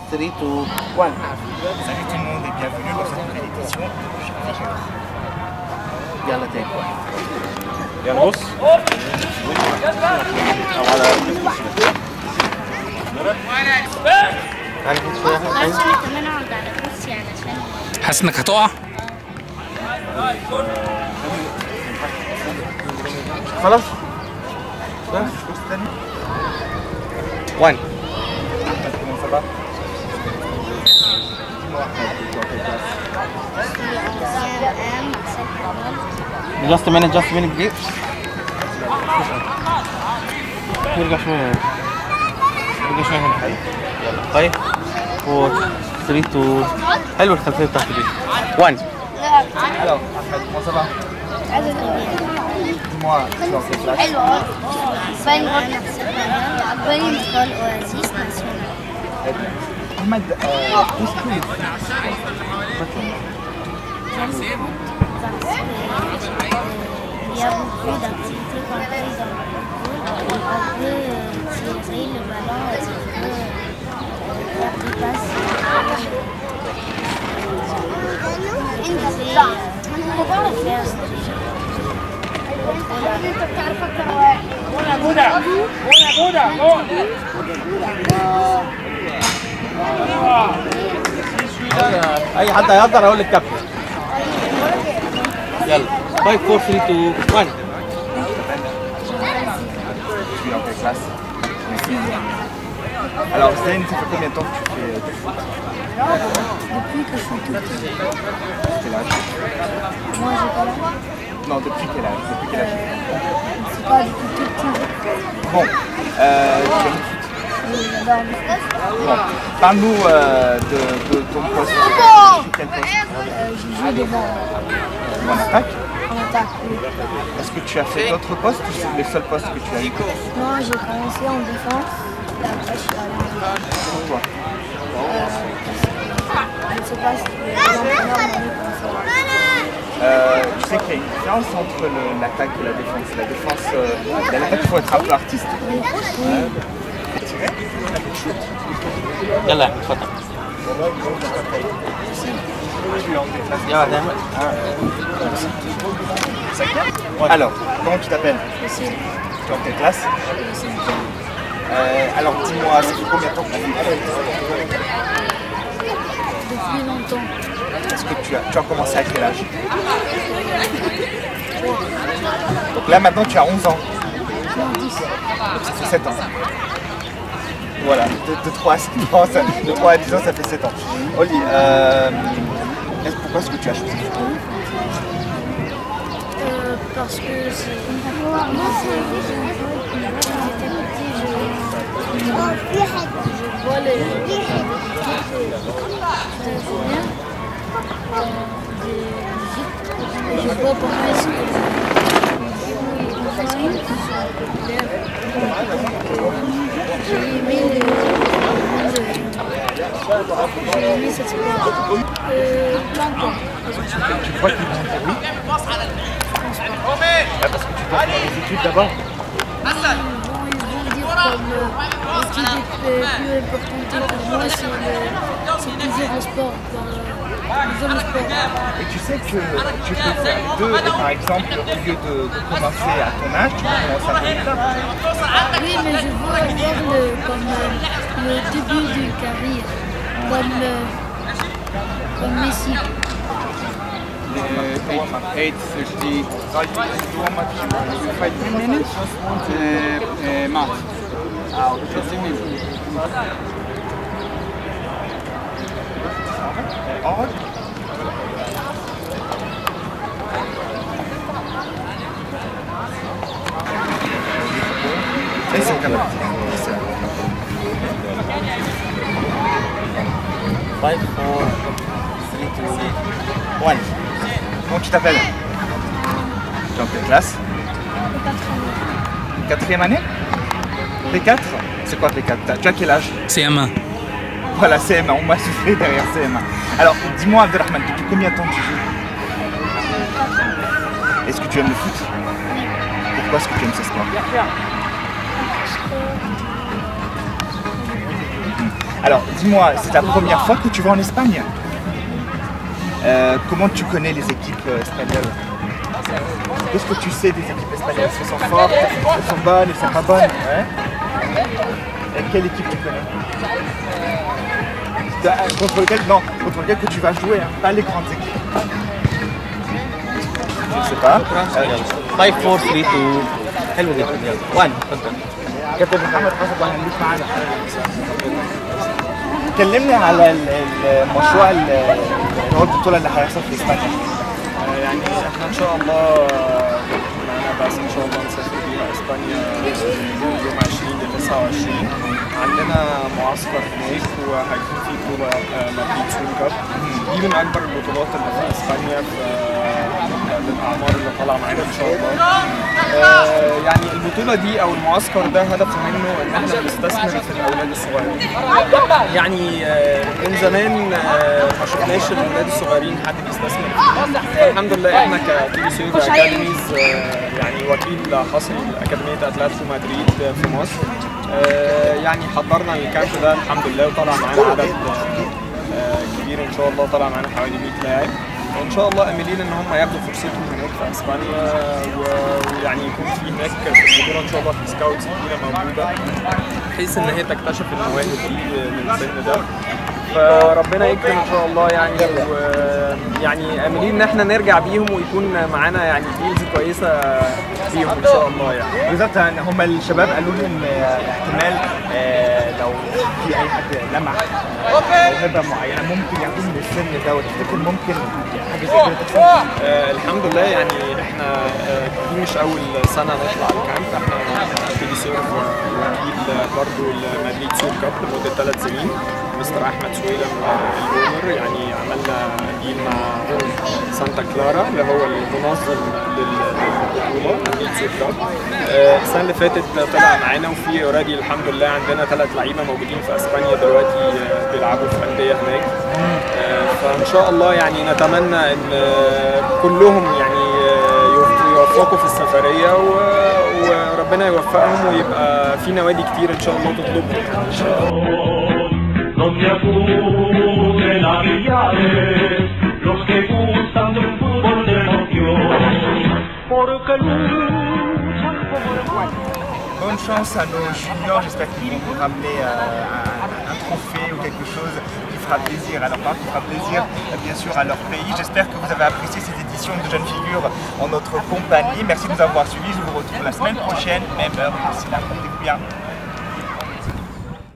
3, 2, 1. Salut tout le monde et bienvenue dans cette nouvelle édition de Chef. يلا تاني. يلا بص. حاسس انك هتقع؟ خلاص. 1. Just a minute, please. نرجع شوية هنا. 5 4 3 2. حلوة الخلفية بتاعتي دي. 1. Alors, Ahmed, comment ça va? Dis-moi, tu es en quelle classe? Ahmed, où est-ce que il y a beaucoup d'activités qu'on fait dans le football. On peut tirer le ballon, on peut faire des passes. On va le faire. أي حد هيقدر أقول للكابتن. يلا 5 4 3 2 1. Tu es en quelle classe? Alors, Zayn, ça fait combien de temps que tu fais du foot? Depuis que je suis tout petit. Quel âge? Moi, j'ai pas l'âge. Non, depuis quel âge? Depuis quel âge? C'est pas depuis tout petit. Bon, tu aimes le foot? Oui, j'adore le foot. Bon, parle-nous de ton poste. Tu joues quel poste? Je joue devant. En attaque? En attaque, oui. Est-ce que tu as fait d'autres postes ou c'est le seul poste que tu as eu? Moi, j'ai commencé en défense. Et après, je suis allé en attaque. Pourquoi? Je ne sais pas si l'entraîneur m'a mis comme ça. Tu sais qu'il y a une différence entre l'attaque et la défense. La défense, l'attaque, il faut être un peu artiste. يلا اتفضل. يلا نعمل. Alors, comment tu t'appelles? Tu es en quelle classe? Alors, dis-moi, ça fait combien de temps que tu fais? Depuis longtemps. Est-ce que tu as commencé à quel âge? Donc là, maintenant, tu as 11 ans. Non, 10. Donc ça fait 7 ans. Voilà, de 3 à 10 ans, ça fait 7 ans. Oli, pourquoi est-ce que tu as choisi le football? Parce que c'est une fois, moi, quand j'étais petit, je vois les équipes et je vois comment est-ce que j'ai aimé cette sport. Plein de temps. Tu crois qu'ils vont dire oui? Parce que tu dois faire les études d'abord. Ils vont dire comme l'étude est plus importante pour moi, c'est toujours le sport. Et tu sais que tu peux faire les deux, et par exemple, au lieu de commencer à ton âge, tu peux commencer à ton âge. Oui, mais je veux avoir le début de carrière, comme Messi. 8:30 right to a match. You fight 10 minutes match. 15 minutes. Et c'est quand même. 5 4 3 2 1. Comment tu t'appelles? Tu es en quelle classe? Quatrième année? P4? C'est quoi P4? Tu as quel âge? CM1. Voilà, CM1, on m'a soufflé derrière CM1. Alors, dis-moi Abdelrahman, depuis combien de temps tu joues? Est-ce que tu aimes le foot? Pourquoi est-ce que tu aimes ce sport? Alors, dis-moi, c'est ta première fois que tu vas en Espagne? Comment tu connais les équipes espagnoles? Qu'est-ce que tu sais des équipes espagnoles? Est-ce qu'elles sont fortes? Elles sont bonnes? Elles sont pas bonnes? Ouais. Et quelle équipe tu connais? Contre lequel que tu vas jouer, hein, pas les grandes équipes. Je ne sais pas. 5 4 3 2 حلو جدا يلا 1 اتفضل. كابتن محمد حسن وهنليك معانا. كلمني على المشروع اللي هو البطولة اللي هيحصل في اسبانيا. يعني احنا ان شاء الله معانا بعثة ان شاء الله نسافر بيها اسبانيا يوم 20 ل 29. عندنا معسكر هناك وهيكون في بطولة مدريد سول كاب. دي من اكبر البطولات اللي في اسبانيا للاعمار اللي طالعه معانا ان شاء الله. يعني البطولة دي او المعسكر ده هدف منه ان احنا بنستثمر في الاولاد الصغيرين. يعني من زمان ما شفناش الاولاد الصغيرين حد بيستثمر فيهم. الحمد لله احنا كتيبي سيرف اكاديميز يعني وكيل حصري لاكاديميه اتلتيكو مدريد في مصر. يعني حضرنا الكامب ده الحمد لله وطلع معانا عدد كبير ان شاء الله، طلع معانا حوالي 100 لاعب، وان شاء الله املين ان هم ياخدوا فرصتهم هناك في اسبانيا، ويعني يكون في هناك في البطوله ان شاء الله في سكاوتس كتيره موجوده بحيث ان هي تكتشف المواهب دي من السن ده. فربنا يكرم ان شاء الله يعني املين ان احنا نرجع بيهم ويكون معانا يعني ديلز كويسه بيهم ان شاء الله يعني. بالظبط هم الشباب قالوا لي ان احتمال لو في اي حد لمع موهبه معينه ممكن ياخدوه من السن ده، وتفتكر ممكن حاجه زي كده تحصل؟ الحمد لله يعني احنا دي مش اول سنه نطلع الكامب، احنا تيجي سيرف وكيل برضه لمدريد سول كاب لمده 3 سنين. مستر احمد سويلم الجونر يعني عملنا ديل مع سانتا كلارا اللي هو المنظم للبطوله مدريد سول كاب. السنه اللي فاتت طلع معانا، وفي اوريدي الحمد لله عندنا 3 لعيبه موجودين في اسبانيا دلوقتي بيلعبوا في انديه هناك. فان شاء الله يعني نتمنى ان كلهم يعني يوفقوا في السفريه وربنا يوفقهم ويبقى في نوادي كتير ان شاء الله تطلبهم ان شاء الله. No se acusen a millares los que gustan de un fútbol de emoción, porque luchan como el guante. Bonne chance à nos juniors, j'espère qu'ils vont nous ramener un trophée ou quelque chose qui fera plaisir à leur part, qui fera plaisir bien sûr à leur pays. J'espère que vous avez apprécié cette édition de Jeunes Figures en notre compagnie. Merci de nous avoir suivis, je vous retrouve la semaine prochaine, même heure, d'ici là, portez-vous bien.